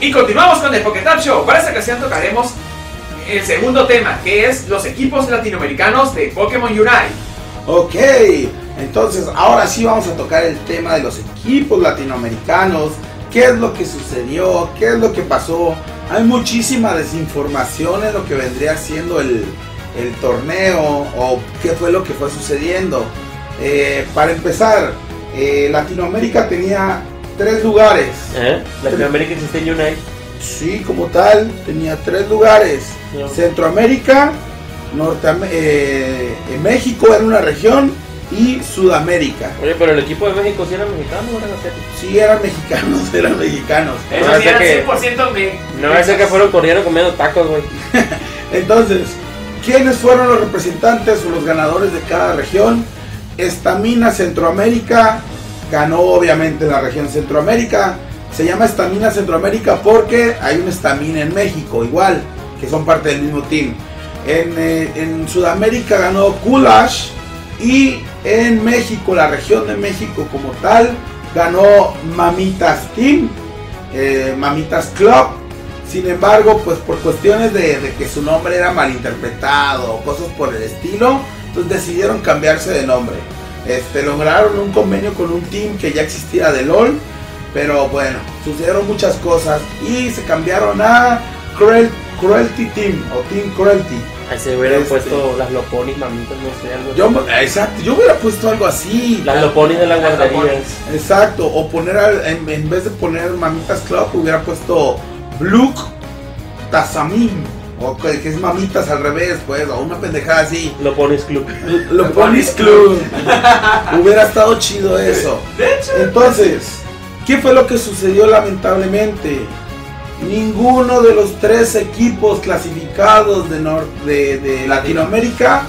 Y continuamos con el Poketap Show. Para esta ocasión tocaremos el segundo tema, que es los equipos latinoamericanos de Pokémon Unite. Ok, entonces ahora sí vamos a tocar el tema de los equipos latinoamericanos. ¿Qué es lo que sucedió? ¿Qué es lo que pasó? Hay muchísima desinformación en lo que vendría siendo el torneo o qué fue lo que fue sucediendo. Para empezar, Latinoamérica tenía 3 lugares. Latinoamérica existe en Unite. Sí, como tal, tenía 3 lugares. No. Centroamérica, México era una región y Sudamérica. Oye, pero el equipo de México sí eran mexicanos o eran asiáticos. Sí, eran mexicanos. Eso No, sí sé eran que- 100% No va a ser que fueron corriendo comiendo tacos, güey. Entonces, ¿quiénes fueron los representantes o los ganadores de cada región? Estamina Centroamérica ganó obviamente la región Centroamérica. Se llama Estamina Centroamérica porque hay un Estamina en México, igual, que son parte del mismo team. En Sudamérica ganó Kulash y en México, la región de México como tal, ganó Mamitas Team, Mamitas Club. Sin embargo, pues por cuestiones de que su nombre era malinterpretado o cosas por el estilo, pues decidieron cambiarse de nombre. Lograron un convenio con un team que ya existía de LOL, pero bueno, sucedieron muchas cosas y se cambiaron a Cruelty Team o Team Cruelty. Ahí se hubieran puesto las Loponis, mamitas, no sé, algo así. Exacto, yo hubiera puesto algo así. Las Loponis de las guarderías. Exacto, o poner en vez de poner Mamitas Club hubiera puesto Blue Tasamim, o que es mamitas al revés, pues, o una pendejada así. Loponis Club. Loponis Club. Hubiera estado chido eso. De hecho, Entonces, ¿qué fue lo que sucedió lamentablemente? Ninguno de los 3 equipos clasificados de Latinoamérica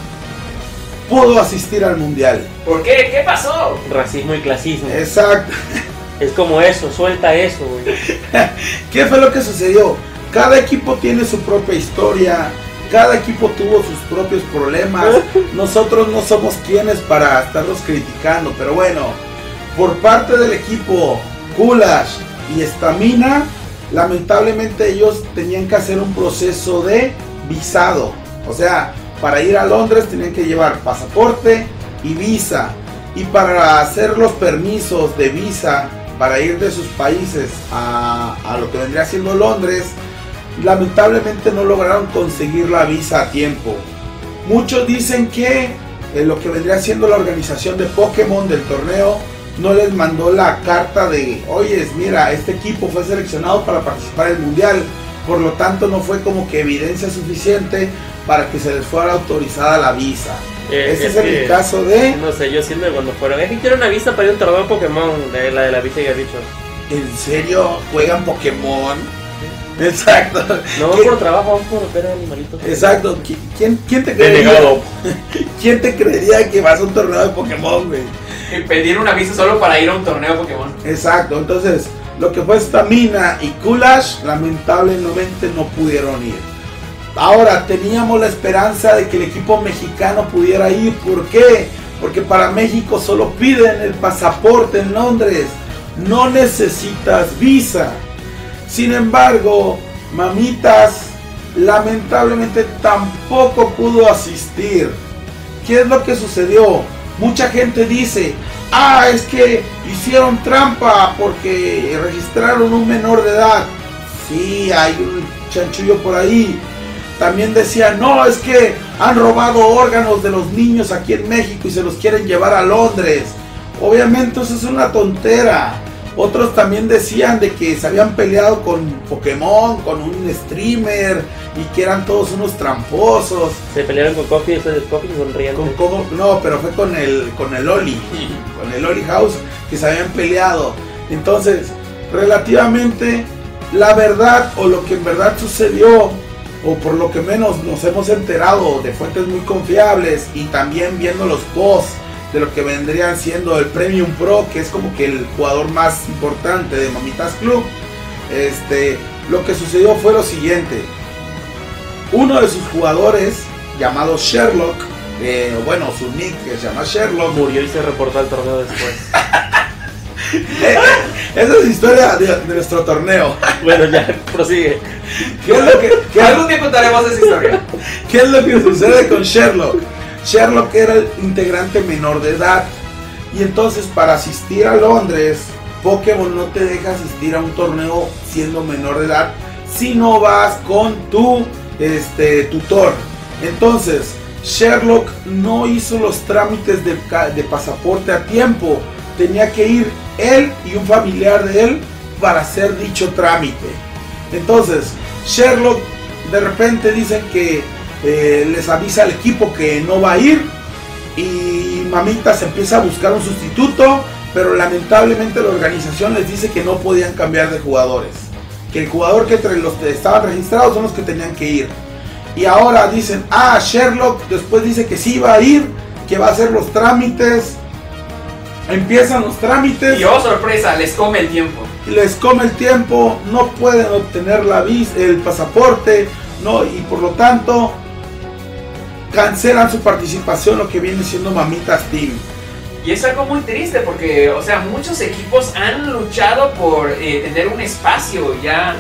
pudo asistir al mundial. ¿por qué? ¿Qué pasó? Racismo y clasismo. Exacto. Es como eso, suelta eso, güey. ¿Qué fue lo que sucedió? Cada equipo tiene su propia historia, cada equipo tuvo sus propios problemas. Nosotros no somos quienes para estarlos criticando, pero bueno, por parte del equipo Kulash y Estamina, lamentablemente ellos tenían que hacer un proceso de visado. O sea, para ir a Londres tenían que llevar pasaporte y visa. Y para hacer los permisos de visa para ir de sus países a lo que vendría siendo Londres, lamentablemente no lograron conseguir la visa a tiempo. Muchos dicen que lo que vendría siendo la organización de Pokémon del torneo no les mandó la carta de, oye, mira, este equipo fue seleccionado para participar en el mundial, por lo tanto no fue como que evidencia suficiente para que se les fuera autorizada la visa. Ese es el caso de... No sé, yo siento que cuando fueron. Es que quiero una visa para ir a un torneo de Pokémon, la de la visa y el bicho. ¿En serio juegan Pokémon? Exacto. No vamos por trabajo, vamos por ver animalitos. Exacto. ¿Quién te creería? Denegado. ¿Quién te creería que vas a un torneo de Pokémon, güey? Pedir una visa solo para ir a un torneo de Pokémon. Exacto. Entonces, lo que fue Stamina y Kulash, lamentablemente no pudieron ir. Ahora, teníamos la esperanza de que el equipo mexicano pudiera ir. ¿Por qué? Porque para México solo piden el pasaporte en Londres. No necesitas visa. Sin embargo, Mamitas lamentablemente tampoco pudo asistir. ¿Qué es lo que sucedió? Mucha gente dice, es que hicieron trampa porque registraron un menor de edad. Sí, hay un chanchullo por ahí. También decían, no, es que han robado órganos de los niños aquí en México y se los quieren llevar a Londres. Obviamente eso es una tontera. Otros también decían de que se habían peleado con Pokémon, con un streamer y que eran todos unos tramposos. Se pelearon con Coffee, ese de Coffee sonriente. No, pero fue con el Oli, con el Oli House, que se habían peleado. Entonces, relativamente, la verdad o lo que en verdad sucedió, o por lo que menos nos hemos enterado de fuentes muy confiables y también viendo los posts de lo que vendrían siendo el Premium Pro, que es como que el jugador más importante de Mamitas Club, lo que sucedió fue lo siguiente. Uno de sus jugadores, llamado Sherlock, su nick que se llama Sherlock, Murió y se reportó al torneo después. Esa es la historia de nuestro torneo. Bueno, ya, prosigue. ¿Qué es lo que Algún día contaremos esa historia. ¿Qué es lo que sucede con Sherlock? Sherlock era el integrante menor de edad. Y entonces para asistir a Londres, Pokémon no te deja asistir a un torneo siendo menor de edad si no vas con tu tutor. Entonces Sherlock no hizo los trámites de pasaporte a tiempo. Tenía que ir él y un familiar de él para hacer dicho trámite. Entonces Sherlock de repente dicen que les avisa al equipo que no va a ir, y Mamita se empieza a buscar un sustituto, pero lamentablemente la organización les dice que no podían cambiar de jugadores, que el jugador que entre los que estaban registrados son los que tenían que ir. Y ahora dicen, Sherlock después dice que sí va a ir, que va a hacer los trámites. Empiezan los trámites. Y oh sorpresa, les come el tiempo. Les come el tiempo, no pueden obtener el pasaporte, no, y por lo tanto cancelan su participación, lo que viene siendo Mamitas Team. Y es algo muy triste porque, o sea, muchos equipos han luchado por tener un espacio ya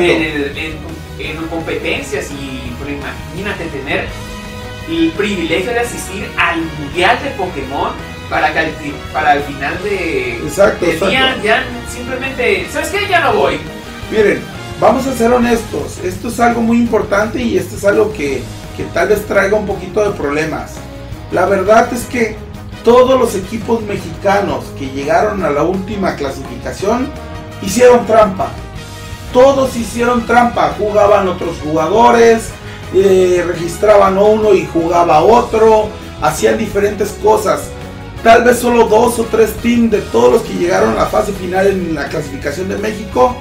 en competencias, y pero imagínate tener el privilegio de asistir al Mundial de Pokémon para el final de día, ya simplemente, ¿sabes qué? Ya no voy. Miren, vamos a ser honestos, esto es algo muy importante y esto es algo que tal vez traiga un poquito de problemas. La verdad es que todos los equipos mexicanos que llegaron a la última clasificación hicieron trampa. Todos hicieron trampa, jugaban otros jugadores, registraban uno y jugaba otro, hacían diferentes cosas. Tal vez solo 2 o 3 teams de todos los que llegaron a la fase final en la clasificación de México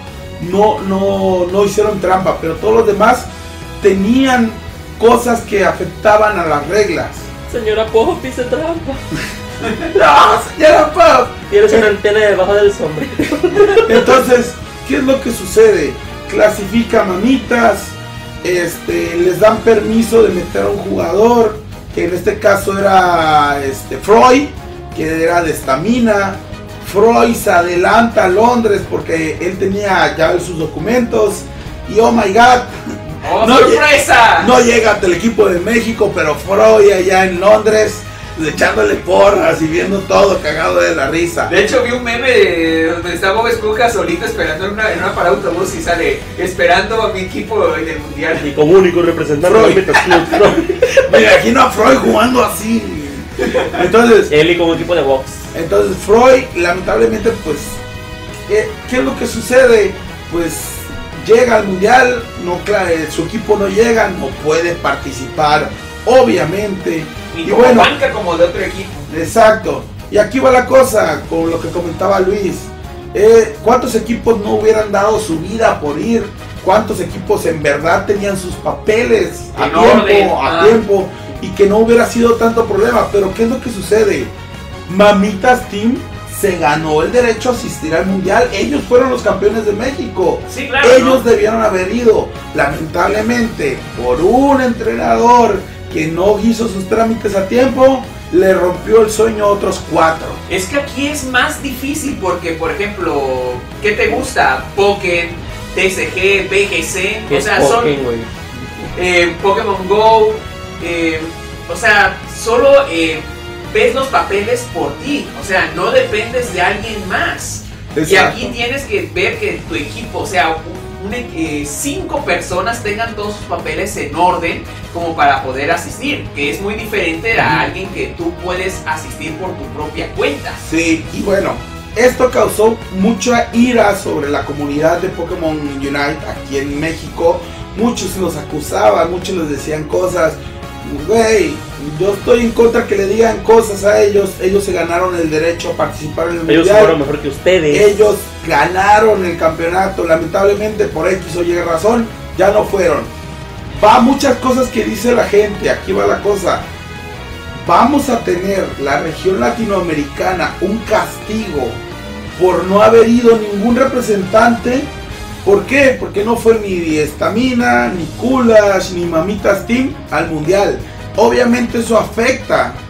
no hicieron trampa, pero todos los demás tenían cosas que afectaban a las reglas. Señora Pop, hice trampa. No, señora Pop. Tienes una antena debajo del sombrero. Entonces, ¿qué es lo que sucede? Clasifica Mamitas, les dan permiso de meter a un jugador, que en este caso era Freud, que era de estamina. Freud se adelanta a Londres porque él tenía ya sus documentos, y oh my god, ¡oh, sorpresa! No llega ante el equipo de México, pero Freud allá en Londres echándole porras y viendo todo cagado de la risa. De hecho vi un meme donde está Bob Esponja solito esperando en una parada de autobús y sale esperando a mi equipo en el mundial. Y como único representante de Metas Club. Me imagino a Freud jugando así. Entonces, él y como equipo de box. Entonces Freud, lamentablemente, pues, ¿qué es lo que sucede? Pues llega al mundial, su equipo no llega, no puede participar, obviamente. Y como bueno, banca como de otro equipo. Exacto. Y aquí va la cosa, con lo que comentaba Luis. ¿Cuántos equipos no hubieran dado su vida por ir? ¿Cuántos equipos en verdad tenían sus papeles a tiempo y que no hubiera sido tanto problema? Pero ¿qué es lo que sucede? Mamitas Team se ganó el derecho a asistir al mundial. Ellos fueron los campeones de México. Sí, claro, ellos debieron haber ido. Lamentablemente, por un entrenador que no hizo sus trámites a tiempo, le rompió el sueño a otros 4. Es que aquí es más difícil porque, por ejemplo, ¿qué te gusta? Pokémon, TCG, BGC, o sea, son Pokémon Go, o sea, solo ves los papeles por ti, o sea, no dependes de alguien más. Exacto. Y aquí tienes que ver que tu equipo, o sea, 5 personas tengan todos sus papeles en orden como para poder asistir, que es muy diferente a alguien que tú puedes asistir por tu propia cuenta. Sí, y bueno, esto causó mucha ira sobre la comunidad de Pokémon Unite aquí en México. Muchos los acusaban, muchos les decían cosas. Güey, yo estoy en contra que le digan cosas a ellos. Ellos se ganaron el derecho a participar en el mundial. Ellos fueron mejor que ustedes. Ellos ganaron el campeonato. Lamentablemente por X o Y razón ya no fueron. Va muchas cosas que dice la gente. Aquí va la cosa. Vamos a tener la región latinoamericana un castigo por no haber ido ningún representante. ¿Por qué? Porque no fue ni Estamina, ni Kulash, ni Mamitas Team al mundial. Obviamente eso afecta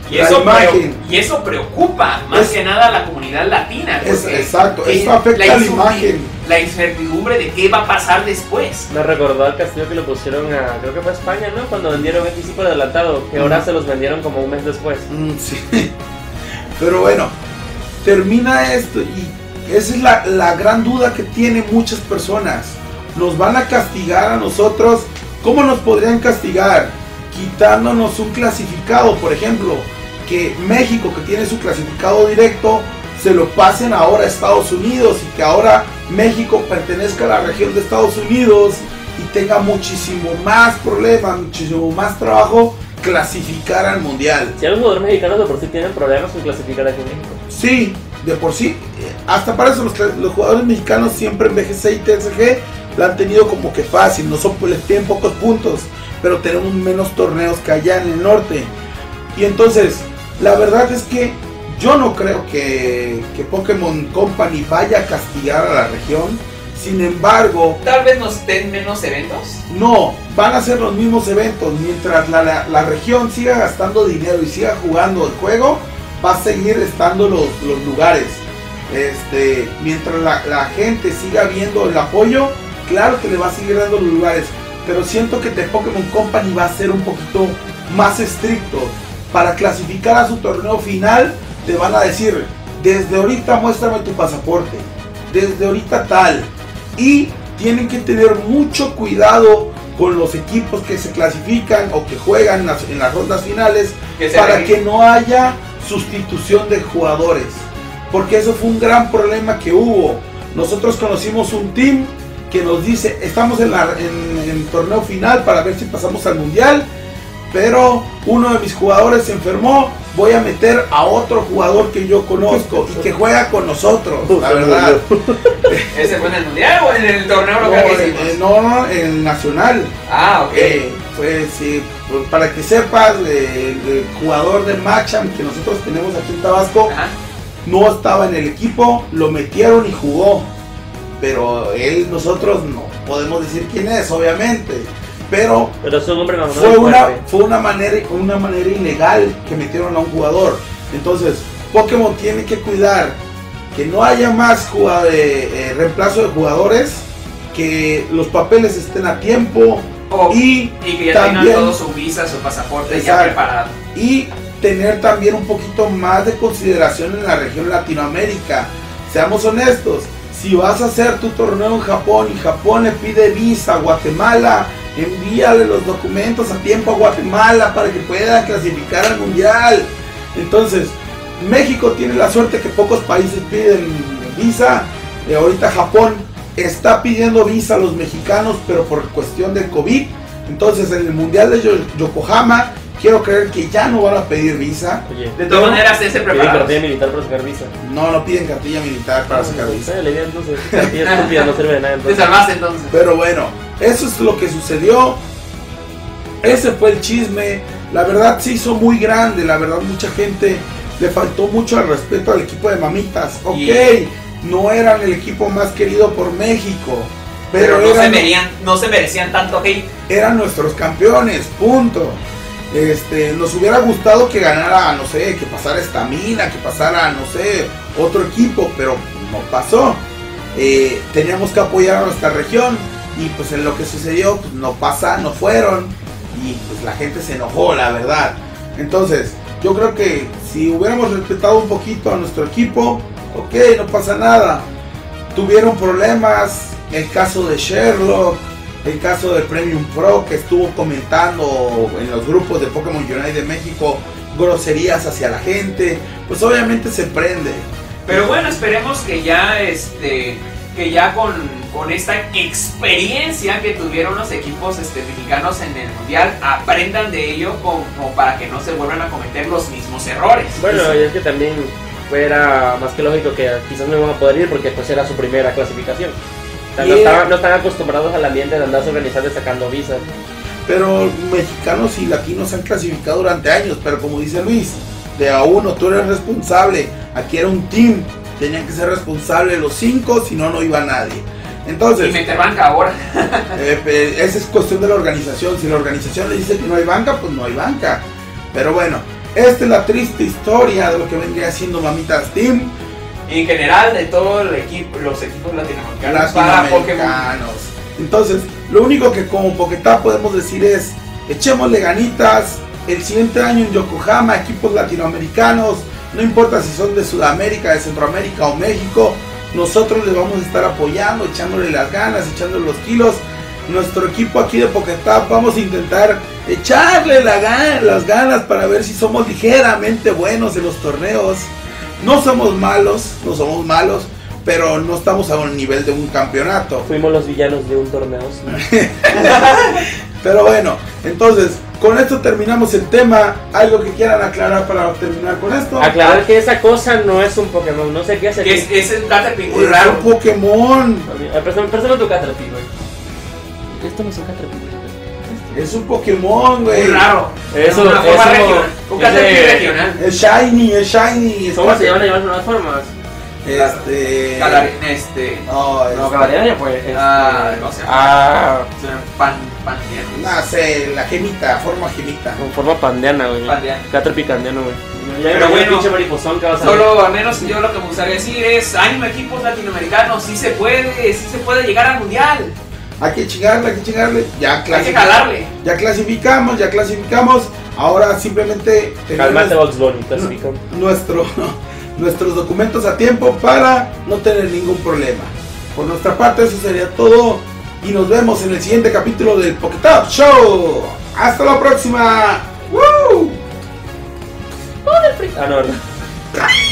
Y eso preocupa más que nada a la comunidad latina. Exacto, eso afecta a la imagen. La incertidumbre de qué va a pasar después. Me recordó al castillo que lo pusieron creo que fue a España, ¿no? Cuando vendieron X por adelantado, que ahora se los vendieron como un mes después. Sí. Pero bueno, termina esto y esa es la gran duda que tienen muchas personas. ¿Nos van a castigar a nosotros? ¿Cómo nos podrían castigar? Quitándonos un clasificado, por ejemplo, que México, que tiene su clasificado directo, se lo pasen ahora a Estados Unidos y que ahora México pertenezca a la región de Estados Unidos y tenga muchísimo más problemas, muchísimo más trabajo clasificar al mundial. Si los jugadores mexicanos de por sí tienen problemas con clasificar aquí en México. Sí, de por sí. Hasta para eso los jugadores mexicanos siempre en BGC y TSG la han tenido como que fácil, les tienen pocos puntos, pero tenemos menos torneos que allá en el norte. Y entonces, la verdad es que yo no creo que Pokémon Company vaya a castigar a la región. Sin embargo, tal vez nos den menos eventos. No, van a ser los mismos eventos. Mientras la región siga gastando dinero y siga jugando el juego, va a seguir estando los lugares. Mientras la gente siga viendo el apoyo, claro que le va a seguir dando los lugares. Pero siento que The Pokémon Company va a ser un poquito más estricto. Para clasificar a su torneo final, te van a decir, desde ahorita muéstrame tu pasaporte, desde ahorita tal. Y tienen que tener mucho cuidado con los equipos que se clasifican o que juegan en las rondas finales, para que no haya sustitución de jugadores, porque eso fue un gran problema que hubo. Nosotros conocimos un team que nos dice, estamos en el torneo final para ver si pasamos al mundial, pero uno de mis jugadores se enfermó, voy a meter a otro jugador que yo conozco y que juega con nosotros, la verdad. ¿Ese fue en el mundial o en el torneo local que hicimos? No, en el nacional. Ah, ok. Sí, para que sepas, el jugador del Machamp que nosotros tenemos aquí en Tabasco, ajá, no estaba en el equipo, lo metieron y jugó, pero nosotros no podemos decir quién es, obviamente. Pero su nombre no fue una manera ilegal que metieron a un jugador. Entonces Pokémon tiene que cuidar que no haya más reemplazo de jugadores, que los papeles estén a tiempo, y que ya tengan todo su visa, su pasaporte, exacto, ya preparado. Y tener también un poquito más de consideración en la región Latinoamérica. Seamos honestos, si vas a hacer tu torneo en Japón y Japón le pide visa a Guatemala, envíale los documentos a tiempo a Guatemala para que puedan clasificar al mundial. Entonces, México tiene la suerte que pocos países piden visa. Ahorita Japón está pidiendo visa a los mexicanos, pero por cuestión del COVID. Entonces, en el mundial de Yokohama, quiero creer que ya no van a pedir visa. Oye, de todas maneras, se preparados. ¿Piden cartilla militar para sacar visa? No piden cartilla militar para sacar visa. La idea entonces, cartilla estúpida, no sirve de nada. Te salvaste entonces. Pero bueno, eso es lo que sucedió. Ese fue el chisme. La verdad se hizo muy grande. La verdad mucha gente le faltó mucho al respeto al equipo de Mamitas. Ok, no eran el equipo más querido por México, pero no se merecían tanto hate. Eran nuestros campeones, punto. Nos hubiera gustado que ganara, no sé, que pasara Estamina, que pasara, no sé, otro equipo, pero no pasó. Teníamos que apoyar a nuestra región y pues en lo que sucedió, pues no fueron, y pues la gente se enojó, la verdad. Entonces, yo creo que si hubiéramos respetado un poquito a nuestro equipo, ok, no pasa nada. Tuvieron problemas, el caso de Sherlock, el caso de Premium Pro, que estuvo comentando en los grupos de Pokémon Unite de México groserías hacia la gente, pues obviamente se prende. Pero bueno, esperemos que ya con esta experiencia que tuvieron los equipos mexicanos en el mundial, aprendan de ello como para que no se vuelvan a cometer los mismos errores. Bueno, y es que también fuera más que lógico que quizás no iban a poder ir porque pues era su primera clasificación. O sea, no están acostumbrados al ambiente de andarse organizando y sacando visas. Pero mexicanos y latinos han clasificado durante años, pero como dice Luis, de a uno, tú eres responsable. Aquí era un team, tenían que ser responsables los 5, si no, no iba nadie. Entonces, y meter banca ahora. Esa es cuestión de la organización. Si la organización le dice que no hay banca, pues no hay banca. Pero bueno, esta es la triste historia de lo que vendría siendo Mamitas Team. Y en general de todo el equipo, los equipos latinoamericanos para Pokémon. Entonces, lo único que como Poketá podemos decir es, echémosle ganitas. El siguiente año en Yokohama, equipos latinoamericanos, no importa si son de Sudamérica, de Centroamérica o México, nosotros les vamos a estar apoyando, echándole las ganas, echándole los kilos. Nuestro equipo aquí de Poketá vamos a intentar echarle las ganas para ver si somos ligeramente buenos en los torneos. No somos malos, pero no estamos a un nivel de un campeonato. Fuimos los villanos de un torneo. Sí. Pero bueno, entonces, con esto terminamos el tema. ¿Algo que quieran aclarar para terminar con esto? Aclarar que esa cosa no es un Pokémon, no sé qué hace. Es un Caterpie muy es raro. Un Pokémon. Préstame tu Caterpie, güey. Esto no es un Caterpie. Es un Pokémon, güey. Muy raro. Eso, una forma eso, regional. Un Caterpie regional. Es shiny. ¿Cómo se llaman las nuevas formas? No, No, Galarian pues. No sé. Pandiano. No sé, la gemita, forma gemita. Con forma pandeana, güey. Caterpie candiano, güey. Pero bueno, pinche mariposón que vas a solo al menos yo lo que me gustaría decir es, ánimo equipos latinoamericanos, sí se puede llegar al mundial. Hay que chingarle, Hay que jalarle. Ya clasificamos. Ahora simplemente calmate, Bugs Bunny, clasificamos. Nuestros documentos a tiempo para no tener ningún problema. Por nuestra parte eso sería todo y nos vemos en el siguiente capítulo del Poketop Show. Hasta la próxima. ¡Woo! Ah, no, ¿verdad?